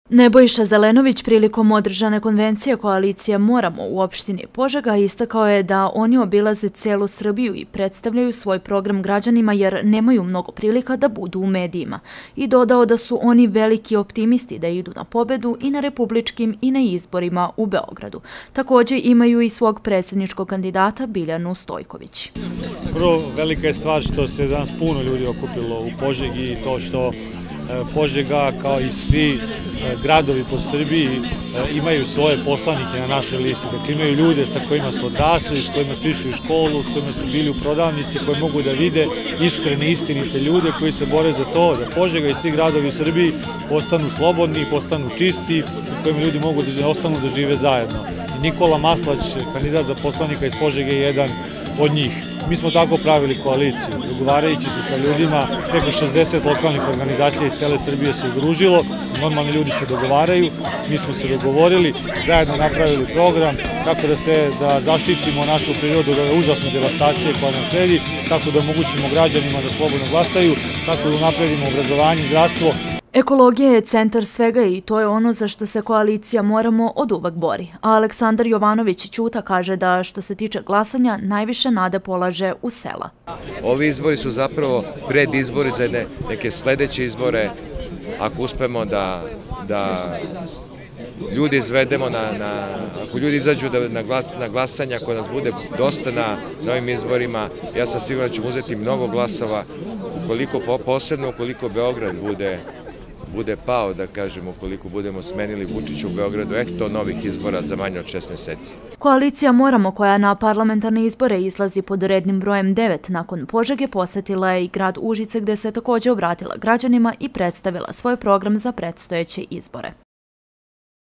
Nebojša Zelenović prilikom održane konvencije koalicije Moramo u opštini Požega istakao je da oni obilaze celu Srbiju i predstavljaju svoj program građanima jer nemaju mnogo prilika da budu u medijima. I dodao da su oni veliki optimisti da idu na pobedu i na republičkim i na izborima u Beogradu. Također imaju i svog predsjedničkog kandidata Biljanu Stojković. Prvo, velika je stvar što se danas puno ljudi okupilo u Požegi i to što Požega, kao i svi gradovi po Srbiji, imaju svoje poslanike na našoj listi. Dakle, imaju ljude sa kojima su odrasli, s kojima su išli u školu, s kojima su bili u prodavnici, koji mogu da vide iskrene, istinite ljude koji se bore za to da Požega i svi gradovi u Srbiji postanu slobodni, postanu čisti, u kojima ljudi mogu da ostanu da žive zajedno. I Nikola Maslać, kandidat za poslanika iz Požege, je jedan od njih. Mi smo tako pravili koaliciju, dogovarajući se sa ljudima, preko 60 lokalnih organizacija iz cele Srbije se udružilo, normalni ljudi se dogovaraju, mi smo se dogovorili, zajedno napravili program kako da zaštitimo našu prirodu od ove užasne devastacije koja nam sledi, kako da omogućimo građanima da slobodno glasaju, kako da napredimo obrazovanje i zdravstvo. Ekologija je centar svega i to je ono za što se koalicija Moramo oduvek bori. A Aleksandar Jovanović Ćuta kaže da što se tiče glasanja najviše nade polaže u sela. Ovi izbori su zapravo predizbori za neke sledeće izbore. Ako uspemo da ljudi izvedemo, ako ljudi izađu na glasanje, ako nas bude dosta na ovim izborima, ja sam siguran da ćemo uzeti mnogo glasova, posebno ukoliko Beograd bude pao, da kažemo, ukoliko budemo smenili Vučića u Beogradu, eto novih izbora za manje od 6 meseci. Koalicija Moramo, koja na parlamentarne izbore izlazi pod rednim brojem 9 nakon Požege, posetila je i grad Užice gde se također obratila građanima i predstavila svoj program za predstojeće izbore.